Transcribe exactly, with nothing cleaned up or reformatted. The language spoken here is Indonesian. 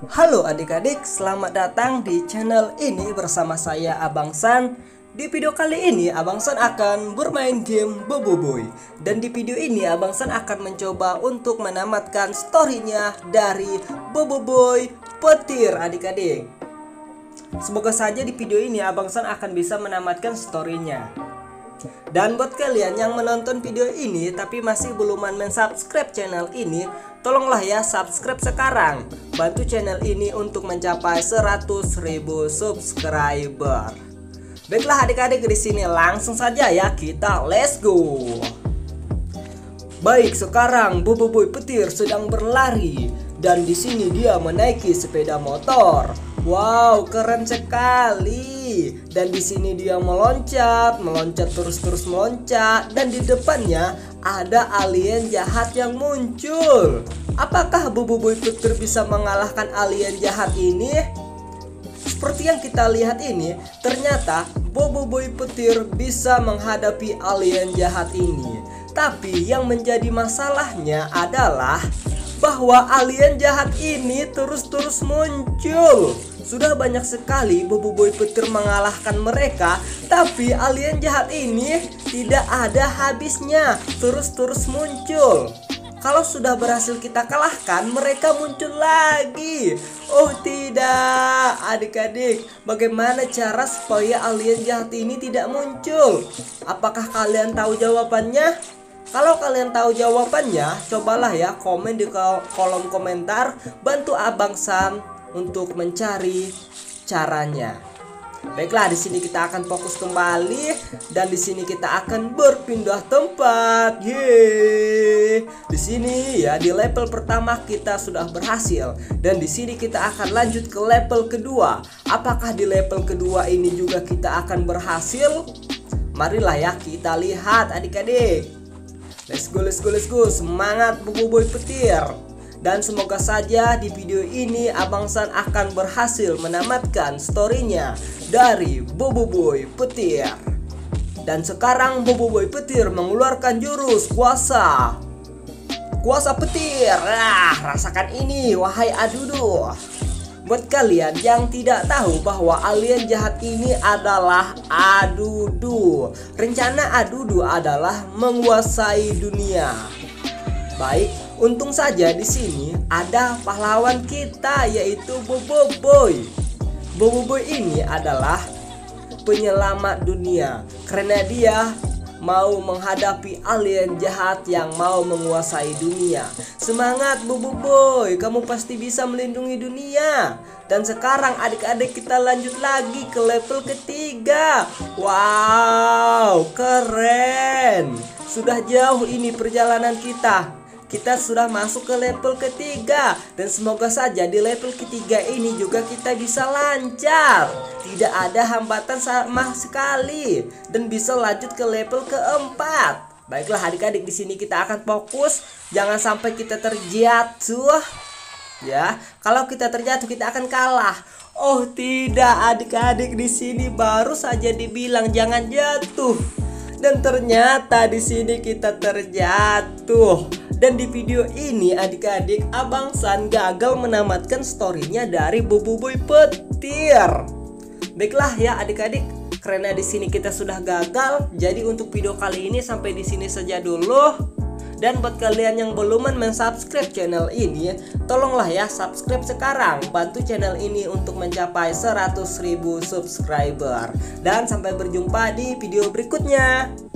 Halo adik-adik, selamat datang di channel ini bersama saya Abang San. Di video kali ini Abang San akan bermain game Bobo Boy. Dan di video ini Abang San akan mencoba untuk menamatkan storynya dari Bobo Boy Petir adik-adik. Semoga saja di video ini Abang San akan bisa menamatkan storynya. Dan buat kalian yang menonton video ini tapi masih belum mensubscribe channel ini, tolonglah ya subscribe sekarang. Bantu channel ini untuk mencapai seratus ribu subscriber. Baiklah adik-adik, di sini langsung saja ya kita let's go. Baik, sekarang Bobo Boy Petir sedang berlari dan di sini dia menaiki sepeda motor. Wow, keren sekali. Dan di sini dia meloncat, meloncat terus-terus meloncat dan di depannya ada alien jahat yang muncul. Apakah Bobo Boy Petir bisa mengalahkan alien jahat ini? Seperti yang kita lihat ini, ternyata Bobo Boy Petir bisa menghadapi alien jahat ini. Tapi yang menjadi masalahnya adalah bahwa alien jahat ini terus-terus muncul. Sudah banyak sekali Bobo Boy Petir mengalahkan mereka, tapi alien jahat ini tidak ada habisnya, terus-terus muncul. Kalau sudah berhasil kita kalahkan, mereka muncul lagi. Oh tidak, adik-adik, bagaimana cara supaya alien jahat ini tidak muncul? Apakah kalian tahu jawabannya? Kalau kalian tahu jawabannya, cobalah ya komen di kolom komentar. Bantu Abang San untuk mencari caranya. Baiklah, di sini kita akan fokus kembali dan di sini kita akan berpindah tempat. Yeay. Di sini ya di level pertama kita sudah berhasil dan di sini kita akan lanjut ke level kedua. Apakah di level kedua ini juga kita akan berhasil? Marilah ya kita lihat adik-adik. Let's go, let's go, let's go. Semangat Bobo Boy Petir. Dan semoga saja di video ini Abang San akan berhasil menamatkan storynya dari Bobo Boy Petir. Dan sekarang Bobo Boy Petir mengeluarkan jurus kuasa Kuasa petir. Ah, rasakan ini wahai Adudu. Buat kalian yang tidak tahu bahwa alien jahat ini adalah Adudu, rencana Adudu adalah menguasai dunia. Baik, untung saja di sini ada pahlawan kita yaitu Bobo Boy. Bobo Boy ini adalah penyelamat dunia karena dia mau menghadapi alien jahat yang mau menguasai dunia. Semangat Bobo Boy, kamu pasti bisa melindungi dunia. Dan sekarang adik-adik kita lanjut lagi ke level ketiga. Wow, keren. Sudah jauh ini perjalanan kita. Kita sudah masuk ke level ketiga. Dan semoga saja di level ketiga ini juga kita bisa lancar, tidak ada hambatan sama sekali, dan bisa lanjut ke level keempat. Baiklah adik-adik, di sini kita akan fokus, jangan sampai kita terjatuh. Ya, kalau kita terjatuh kita akan kalah. Oh tidak adik-adik, di sini baru saja dibilang jangan jatuh, dan ternyata di sini kita terjatuh. Dan di video ini adik-adik, Abang San gagal menamatkan storynya dari Bobo Boy Petir. Baiklah ya adik-adik, karena di sini kita sudah gagal, jadi untuk video kali ini sampai di sini saja dulu. Dan buat kalian yang belum mensubscribe channel ini, tolonglah ya subscribe sekarang. Bantu channel ini untuk mencapai seratus ribu subscriber. Dan sampai berjumpa di video berikutnya.